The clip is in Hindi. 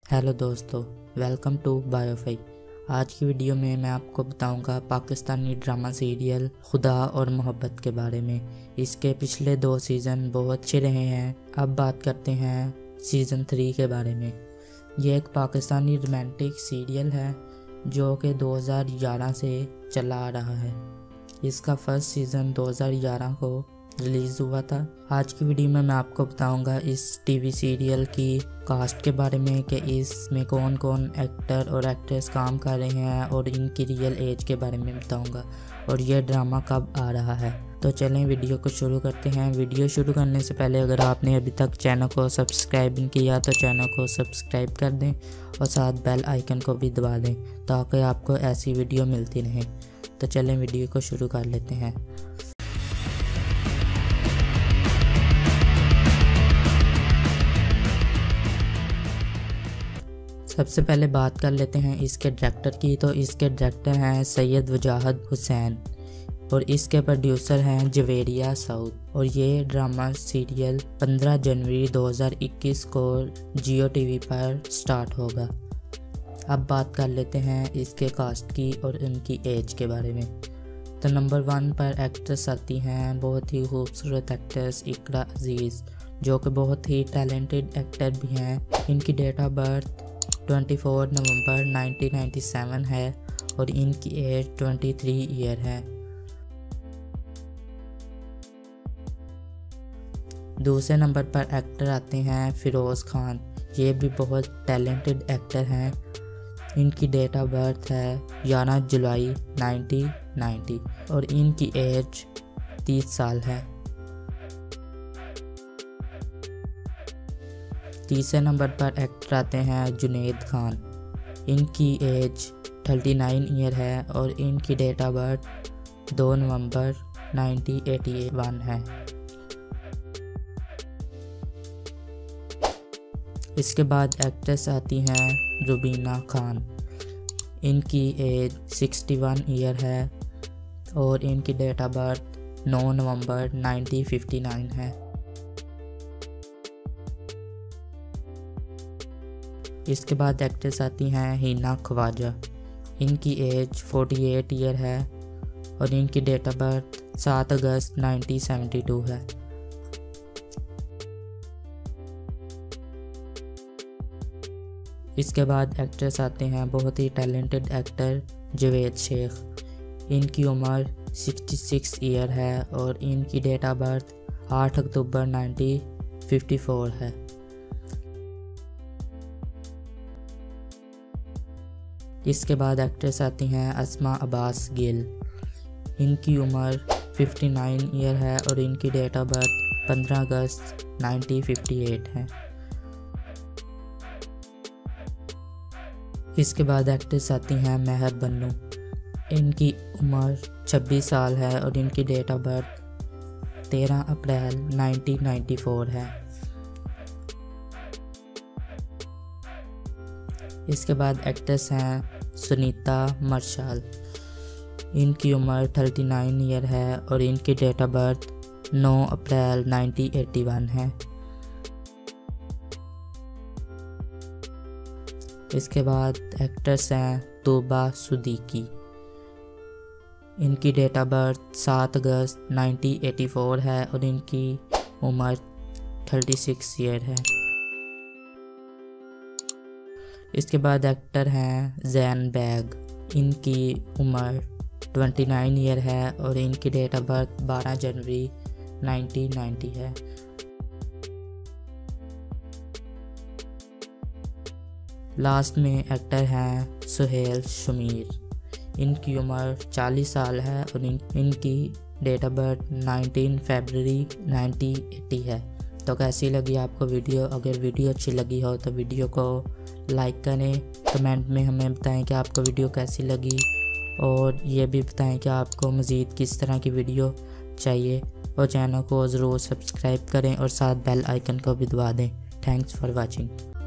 हेलो दोस्तों, वेलकम टू बायोफाई। आज की वीडियो में मैं आपको बताऊंगा पाकिस्तानी ड्रामा सीरियल खुदा और मोहब्बत के बारे में। इसके पिछले 2 सीज़न बहुत अच्छे रहे हैं। अब बात करते हैं सीज़न 3 के बारे में। ये एक पाकिस्तानी रोमांटिक सीरियल है जो कि 2011 से चला आ रहा है। इसका फर्स्ट सीज़न 2011 को रिलीज़ हुआ था। आज की वीडियो में मैं आपको बताऊंगा इस टीवी सीरियल की कास्ट के बारे में कि इसमें कौन कौन एक्टर और एक्ट्रेस काम कर रहे हैं और इनकी रियल एज के बारे में बताऊंगा और ये ड्रामा कब आ रहा है। तो चलें वीडियो को शुरू करते हैं। वीडियो शुरू करने से पहले अगर आपने अभी तक चैनल को सब्सक्राइब नहीं किया तो चैनल को सब्सक्राइब कर दें और साथ बेल आइकन को भी दबा दें ताकि आपको ऐसी वीडियो मिलती रहे। तो चलें वीडियो को शुरू कर लेते हैं। सबसे पहले बात कर लेते हैं इसके डायरेक्टर की। तो इसके डायरेक्टर हैं सैयद वजाहत हुसैन और इसके प्रोड्यूसर हैं जवेरिया सऊद। और ये ड्रामा सीरियल 15 जनवरी 2021 को जियो टीवी पर स्टार्ट होगा। अब बात कर लेते हैं इसके कास्ट की और उनकी एज के बारे में। तो नंबर 1 पर एक्ट्रेस आती हैं बहुत ही खूबसूरत एक्ट्रेस इकरा अजीज़, जो कि बहुत ही टैलेंटेड एक्टर भी हैं। इनकी डेट ऑफ बर्थ 24 नवंबर 1997 है और इनकी एज 23 ईयर है। दूसरे नंबर पर एक्टर आते हैं फिरोज़ खान। ये भी बहुत टैलेंटेड एक्टर हैं। इनकी डेट ऑफ बर्थ है 11 जुलाई 1990 और इनकी एज 30 साल है। तीसरे नंबर पर एक्टर आते हैं जुनैद खान। इनकी एज 39 ईयर है और इनकी डेट ऑफ बर्थ 2 नवंबर 1981 है। इसके बाद एक्ट्रेस आती हैं रुबीना खान। इनकी एज 61 ईयर है और इनकी डेट ऑफ बर्थ 9 नवंबर 1959 है। इसके बाद एक्ट्रेस आती हैं हिना ख्वाजा। इनकी एज 48 ईयर है और इनकी डेट ऑफ बर्थ 7 अगस्त 1972 है। इसके बाद एक्ट्रेस आते हैं बहुत ही टैलेंटेड एक्टर जवेद शेख। इनकी उम्र 66 ईयर है और इनकी डेट ऑफ बर्थ 8 अक्टूबर 1954 है। इसके बाद एक्ट्रेस आती हैं अस्मा अब्बास गिल। इनकी उम्र 59 ईयर है और इनकी डेट ऑफ बर्थ 15 अगस्त 1958 है। इसके बाद एक्ट्रेस आती हैं महर बन्नू। इनकी उम्र 26 साल है और इनकी डेट ऑफ बर्थ 13 अप्रैल 1994 है। इसके बाद एक्ट्रेस हैं सुनीता मर्शाल। इनकी उम्र 39 ईयर है और इनकी डेट ऑफ बर्थ 9 अप्रैल 1981 है। इसके बाद एक्ट्रेस हैं तोबा सुदीकी। इनकी डेट ऑफ बर्थ 7 अगस्त 1984 है और इनकी उम्र 36 ईयर है। इसके बाद एक्टर हैं जैन बैग। इनकी उम्र 29 ईयर है और इनकी डेट ऑफ बर्थ 12 जनवरी 1990 है। लास्ट में एक्टर हैं सुहेल शमीर। इनकी उम्र 40 साल है और इनकी डेट ऑफ बर्थ 19 फरवरी 1980 है। तो कैसी लगी आपको वीडियो? अगर वीडियो अच्छी लगी हो तो वीडियो को लाइक करें, कमेंट में हमें बताएं कि आपको वीडियो कैसी लगी और ये भी बताएं कि आपको मज़ीद किस तरह की वीडियो चाहिए और चैनल को ज़रूर सब्सक्राइब करें और साथ बेल आइकन को भी दबा दें। Thanks for watching.